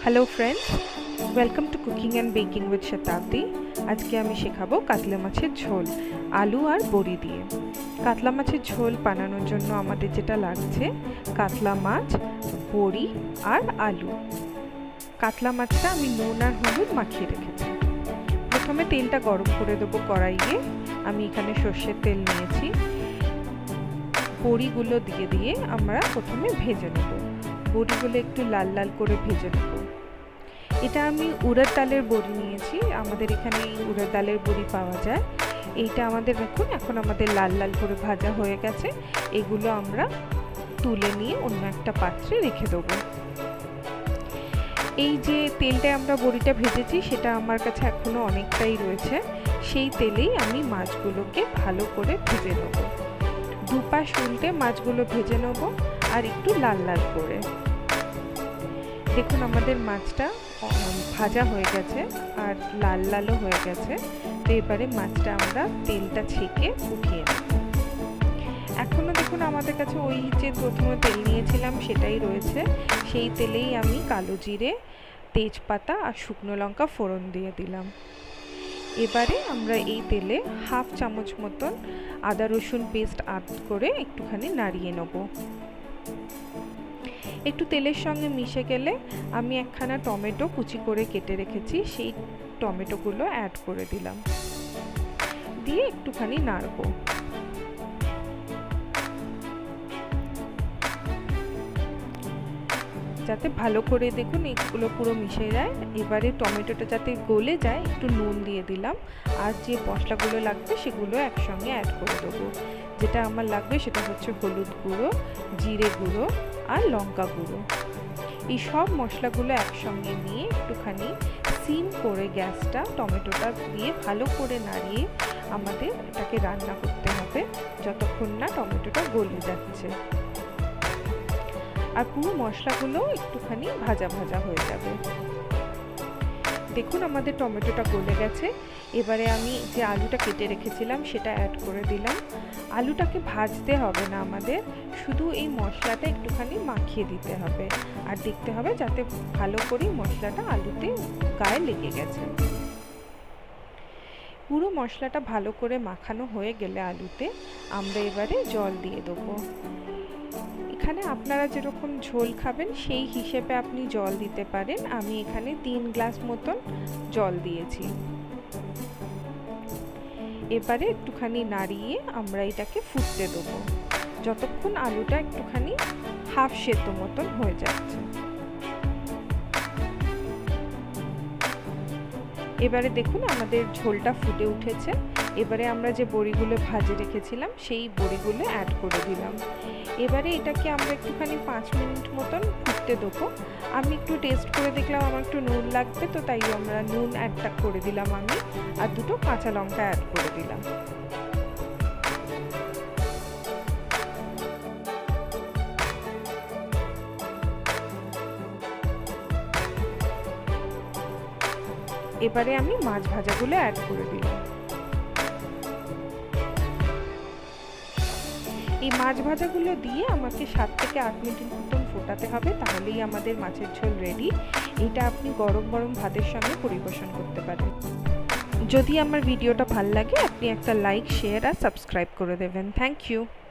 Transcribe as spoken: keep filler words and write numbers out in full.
Hello friends, welcome to cooking and baking with Shatabdi. आज के आमी शेखाबो कातला माछेर झोल आलू और बड़ी दिए। कातला माछेर झोल बानानोर जोन्नो आमादेर जेटा लागछे कातला माछ, बड़ी और आलू। कातला माछटा आमी नुन और हलुद माखिए रेखेछि। प्रथमे तेलटा गरम करे देबो कड़ाइये। आमी एखाने सर्षेर तेल नियेछि। बड़ीगुलो दिए दिए आमरा प्रथमे भेजे नेब। बड़ीगुलो एकटु लाल लाल करे भेजे नेब। এটা আমি উড়ার ডালের বড়ি নিয়েছি। আমাদের এখানে উড়ার ডালের বড়ি পাওয়া যায়। এইটা আমাদের দেখুন এখন আমাদের লাল লাল করে ভাজা হয়ে গেছে। এগুলো আমরা তুলে নিয়ে অন্য একটা পাত্রে রেখে দেব। এই যে তেলটা আমরা বড়িটা ভেজেছি সেটা আমার কাছে এখনো অনেকটাই রয়েছে। সেই তেলেই আমি মাছগুলোকে ভালো করে ভেজে নেব। দুপাশ উল্টে মাছগুলো ভেজে নেব আর একটু লাল লাল করে। দেখুন আমাদের মাছটা ভাজা হয়ে গেছে আর লাল লালও হয়ে গেছে। তো এবারে মাছটা আমরা তেলটা ছেঁকে উঠিয়ে নেব। এখনো দেখুন আমাদের কাছে ওই যে প্রথমে তেল নিয়েছিলাম সেটাই রয়েছে। সেই তেলেই আমি কালো জিরে, তেজপাতা আর শুকনো লঙ্কা ফোড়ন দিয়ে দিলাম। এবারে আমরা এই তেলে হাফ চামচ মতন আদা রসুন পেস্ট অ্যাড করে একটুখানি নাড়িয়ে নেব। একটু তেলের সঙ্গে মিশে গেলে আমি একখানা টমেটো কুচি করে কেটে রেখেছি, সেই টমেটোগুলো অ্যাড করে দিলাম। দিয়ে একটুখানি নাড়বো। যাতে ভালো করে দেখুন এগুলো পুরো মিশে যায়। এবারে টমেটোটা যাতে গলে যায় একটু নুন দিয়ে দিলাম। আর যে মশলাগুলো লাগবে সেগুলো একসঙ্গে অ্যাড করে দেবো। যেটা আমার লাগবে সেটা হচ্ছে হলুদ গুঁড়ো, জিরে গুঁড়ো আর লঙ্কা গুঁড়ো। এই সব মশলাগুলো একসঙ্গে নিয়ে একটুখানি সিম করে গ্যাসটা টমেটোটা দিয়ে ভালো করে নাড়িয়ে আমাদের এটাকে রান্না করতে হবে যতক্ষণ না টমেটোটা গলে যাচ্ছে। আর পুরো মশলাগুলো একটুখানি ভাজা ভাজা হয়ে যাবে। দেখুন আমাদের টমেটোটা গলে গেছে। এবারে আমি যে আলুটা কেটে রেখেছিলাম সেটা অ্যাড করে দিলাম। আলুটাকে ভাজতে হবে না আমাদের, শুধু এই মশলাটা একটুখানি মাখিয়ে দিতে হবে আর দেখতে হবে যাতে ভালো করে মশলাটা আলুতে গায়ে লেগে গেছে। পুরো মশলাটা ভালো করে মাখানো হয়ে গেলে আলুতে আমরা এবারে জল দিয়ে দেবো। এখানে আপনারা যেরকম ঝোল খাবেন সেই হিসেবে আপনি জল দিতে পারেন। আমি এখানে তিন গ্লাস মতন জল দিয়েছি। এবারে একটুখানি নাড়িয়ে আমরা এটাকে ফুটতে দেবো যতক্ষণ আলুটা একটুখানি হাফ সেদ্ধ মতন হয়ে যাচ্ছে। এবারে দেখুন আমাদের ঝোলটা ফুটে উঠেছে। এবারে আমরা যে বড়িগুলো ভাজে রেখেছিলাম সেই বড়িগুলো অ্যাড করে দিলাম। এবারে এটাকে আমরা একটুখানি পাঁচ মিনিট মতন ফুটতে দেবো। আমি একটু টেস্ট করে দেখলাম আমার একটু নুন লাগবে, তো তাই আমরা নুন অ্যাডটা করে দিলাম আমি, আর দুটো কাঁচা লঙ্কা অ্যাড করে দিলাম। এবারে আমি মাছ ভাজাগুলো অ্যাড করে দিলাম। এই মাছ ভাজাগুলো দিয়ে আমাকে সাত থেকে আট মিনিট মতন ফোটাতে হবে, তাহলেই আমাদের মাছের ঝোল রেডি। এটা আপনি গরম গরম ভাতের সঙ্গে পরিবেশন করতে পারেন। যদি আমার ভিডিওটা ভালো লাগে আপনি একটা লাইক, শেয়ার আর সাবস্ক্রাইব করে দেবেন। Thank you.